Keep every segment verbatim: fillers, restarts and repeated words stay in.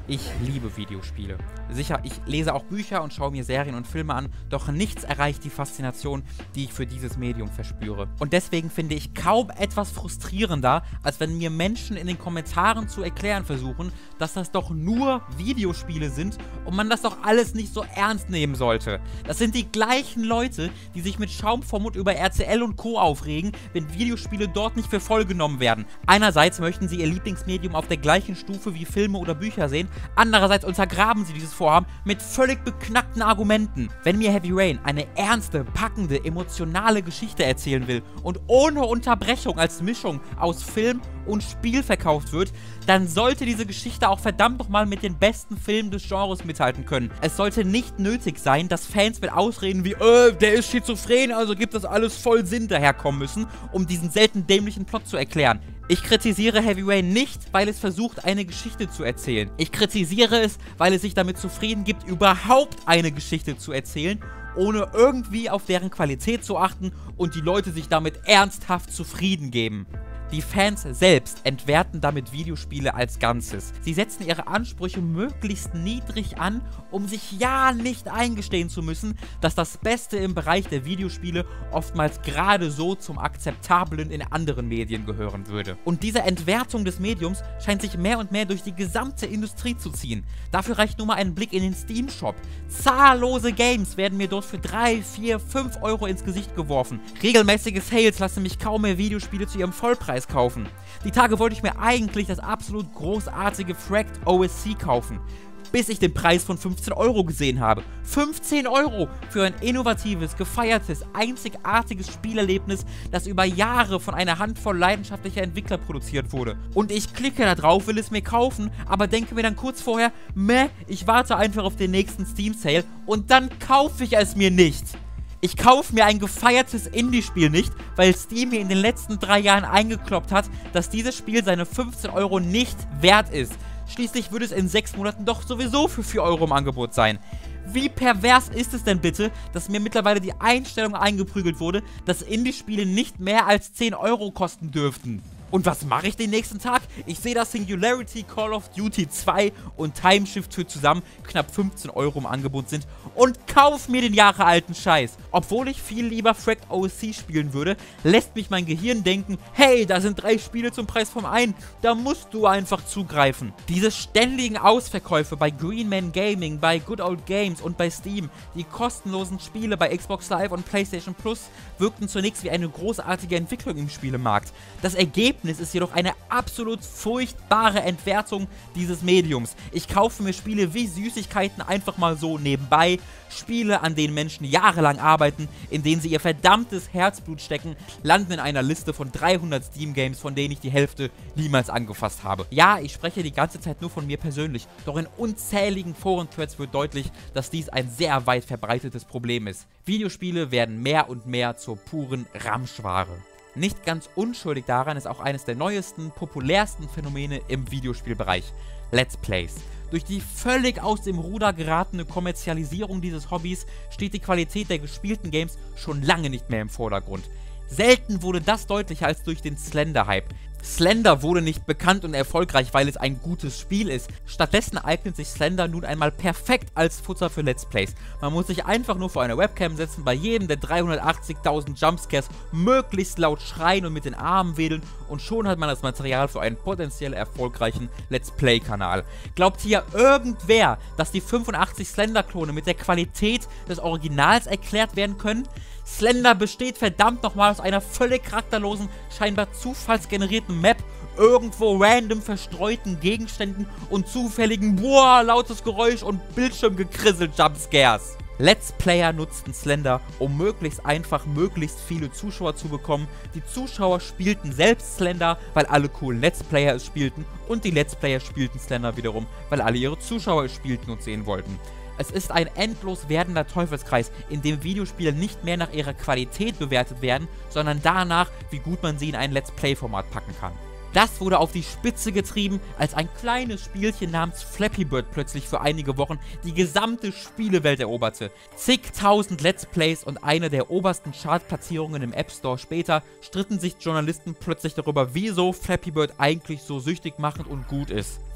Ich liebe Videospiele. Sicher, ich lese auch Bücher und schaue mir Serien und Filme an, doch nichts erreicht die Faszination, die ich für dieses Medium verspüre. Und deswegen finde ich kaum etwas frustrierender, als wenn mir Menschen in den Kommentaren zu erklären versuchen, dass das doch nur Videospiele sind und man das doch alles nicht so ernst nehmen sollte. Das sind die gleichen Leute, die sich mit Schaum vom Mund über R T L und Co. aufregen, wenn Videospiele dort nicht für voll genommen werden. Einerseits möchten sie ihr Lieblingsmedium auf der gleichen Stufe wie Filme oder Bücher sehen, andererseits untergraben sie dieses Vorhaben mit völlig beknackten Argumenten. Wenn mir Heavy Rain eine ernste, packende, emotionale Geschichte erzählen will und ohne Unterbrechung als Mischung aus Film und Spiel verkauft wird, dann sollte diese Geschichte auch verdammt nochmal mit den besten Filmen des Genres mithalten können. Es sollte nicht nötig sein, dass Fans mit Ausreden wie, äh, der ist schizophren, also gibt das alles voll Sinn daherkommen müssen, um diesen selten dämlichen Plot zu erklären. Ich kritisiere Heavy Rain nicht, weil es versucht, eine Geschichte zu erzählen. Ich kritisiere es, weil es sich damit zufrieden gibt, überhaupt eine Geschichte zu erzählen, ohne irgendwie auf deren Qualität zu achten und die Leute sich damit ernsthaft zufrieden geben. Die Fans selbst entwerten damit Videospiele als Ganzes. Sie setzen ihre Ansprüche möglichst niedrig an, um sich ja nicht eingestehen zu müssen, dass das Beste im Bereich der Videospiele oftmals gerade so zum Akzeptablen in anderen Medien gehören würde. Und diese Entwertung des Mediums scheint sich mehr und mehr durch die gesamte Industrie zu ziehen. Dafür reicht nur mal ein Blick in den Steam-Shop. Zahllose Games werden mir dort für drei, vier, fünf Euro ins Gesicht geworfen. Regelmäßige Sales lassen mich kaum mehr Videospiele zu ihrem Vollpreis kaufen. Die Tage wollte ich mir eigentlich das absolut großartige Fracked O S C kaufen, bis ich den Preis von fünfzehn Euro gesehen habe. fünfzehn Euro für ein innovatives, gefeiertes, einzigartiges Spielerlebnis, das über Jahre von einer Handvoll leidenschaftlicher Entwickler produziert wurde. Und ich klicke da drauf, will es mir kaufen, aber denke mir dann kurz vorher, meh, ich warte einfach auf den nächsten Steam-Sale und dann kaufe ich es mir nicht. Ich kaufe mir ein gefeiertes Indie-Spiel nicht, weil Steam mir in den letzten drei Jahren eingekloppt hat, dass dieses Spiel seine fünfzehn Euro nicht wert ist. Schließlich würde es in sechs Monaten doch sowieso für vier Euro im Angebot sein. Wie pervers ist es denn bitte, dass mir mittlerweile die Einstellung eingeprügelt wurde, dass Indie-Spiele nicht mehr als zehn Euro kosten dürften? Und was mache ich den nächsten Tag? Ich sehe, dass Singularity, Call of Duty zwei und Timeshift für zusammen knapp fünfzehn Euro im Angebot sind und kauf mir den jahrealten Scheiß. Obwohl ich viel lieber Fracked O S C spielen würde, lässt mich mein Gehirn denken, hey, da sind drei Spiele zum Preis vom einen, da musst du einfach zugreifen. Diese ständigen Ausverkäufe bei Green Man Gaming, bei Good Old Games und bei Steam, die kostenlosen Spiele bei Xbox Live und PlayStation Plus wirkten zunächst wie eine großartige Entwicklung im Spielemarkt. Das Ergebnis ist jedoch eine absolut furchtbare Entwertung dieses Mediums. Ich kaufe mir Spiele wie Süßigkeiten einfach mal so nebenbei. Spiele, an denen Menschen jahrelang arbeiten, in denen sie ihr verdammtes Herzblut stecken, landen in einer Liste von dreihundert Steam-Games, von denen ich die Hälfte niemals angefasst habe. Ja, ich spreche die ganze Zeit nur von mir persönlich, doch in unzähligen Foren-Threads wird deutlich, dass dies ein sehr weit verbreitetes Problem ist. Videospiele werden mehr und mehr zur puren Ramschware. Nicht ganz unschuldig daran ist auch eines der neuesten, populärsten Phänomene im Videospielbereich: Let's Plays. Durch die völlig aus dem Ruder geratene Kommerzialisierung dieses Hobbys steht die Qualität der gespielten Games schon lange nicht mehr im Vordergrund. Selten wurde das deutlicher als durch den Slender-Hype. Slender wurde nicht bekannt und erfolgreich, weil es ein gutes Spiel ist. Stattdessen eignet sich Slender nun einmal perfekt als Futter für Let's Plays. Man muss sich einfach nur vor eine Webcam setzen, bei jedem der dreihundertachtzigtausend Jumpscares möglichst laut schreien und mit den Armen wedeln und schon hat man das Material für einen potenziell erfolgreichen Let's Play-Kanal. Glaubt hier irgendwer, dass die fünfundachtzig Slender-Klone mit der Qualität des Originals erklärt werden können? Slender besteht verdammt nochmal aus einer völlig charakterlosen, scheinbar zufallsgenerierten Map, irgendwo random verstreuten Gegenständen und zufälligen, boah, lautes Geräusch und Bildschirmgekrissel Jumpscares. Let's Player nutzten Slender, um möglichst einfach möglichst viele Zuschauer zu bekommen. Die Zuschauer spielten selbst Slender, weil alle coolen Let's Player es spielten, und die Let's Player spielten Slender wiederum, weil alle ihre Zuschauer es spielten und sehen wollten. Es ist ein endlos werdender Teufelskreis, in dem Videospiele nicht mehr nach ihrer Qualität bewertet werden, sondern danach, wie gut man sie in ein Let's Play-Format packen kann. Das wurde auf die Spitze getrieben, als ein kleines Spielchen namens Flappy Bird plötzlich für einige Wochen die gesamte Spielewelt eroberte. Zigtausend Let's Plays und eine der obersten Chartplatzierungen im App Store später stritten sich Journalisten plötzlich darüber, wieso Flappy Bird eigentlich so süchtig machend und gut ist.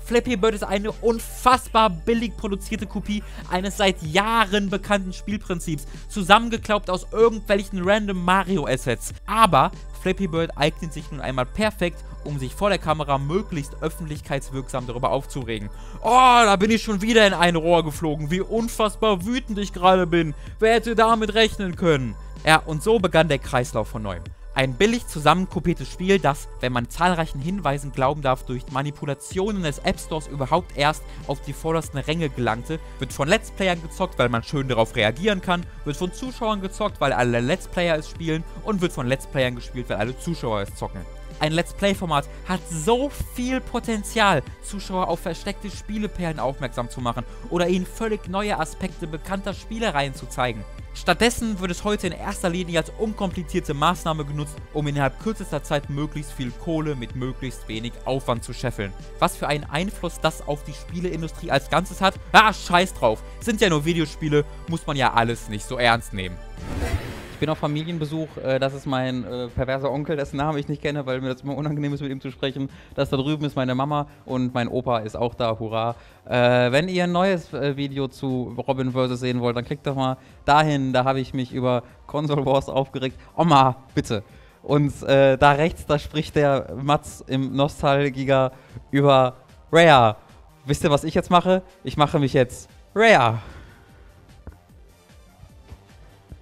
Flappy Bird ist eine unfassbar billig produzierte Kopie eines seit Jahren bekannten Spielprinzips, zusammengeklaubt aus irgendwelchen random Mario-Assets. Aber Flappy Bird eignet sich nun einmal perfekt, um sich vor der Kamera möglichst öffentlichkeitswirksam darüber aufzuregen. Oh, da bin ich schon wieder in ein Rohr geflogen, wie unfassbar wütend ich gerade bin. Wer hätte damit rechnen können? Ja, und so begann der Kreislauf von neuem. Ein billig zusammenkopiertes Spiel, das, wenn man zahlreichen Hinweisen glauben darf, durch Manipulationen des App Stores überhaupt erst auf die vordersten Ränge gelangte, wird von Let's Playern gezockt, weil man schön darauf reagieren kann, wird von Zuschauern gezockt, weil alle Let's Player es spielen und wird von Let's Playern gespielt, weil alle Zuschauer es zocken. Ein Let's Play-Format hat so viel Potenzial, Zuschauer auf versteckte Spieleperlen aufmerksam zu machen oder ihnen völlig neue Aspekte bekannter Spielereien zu zeigen. Stattdessen wird es heute in erster Linie als unkomplizierte Maßnahme genutzt, um innerhalb kürzester Zeit möglichst viel Kohle mit möglichst wenig Aufwand zu scheffeln. Was für einen Einfluss das auf die Spieleindustrie als Ganzes hat? Ah, scheiß drauf. Sind ja nur Videospiele, muss man ja alles nicht so ernst nehmen. Ich bin auf Familienbesuch, äh, das ist mein äh, perverser Onkel, dessen Namen ich nicht kenne, weil mir das immer unangenehm ist, mit ihm zu sprechen. Das da drüben ist meine Mama und mein Opa ist auch da, hurra. Äh, wenn ihr ein neues äh, Video zu Robin versus. sehen wollt, dann klickt doch mal dahin, da habe ich mich über Console Wars aufgeregt. Oma, bitte. Und äh, da rechts, da spricht der Mats im Nostalgiker über Rare. Wisst ihr, was ich jetzt mache? Ich mache mich jetzt Rare.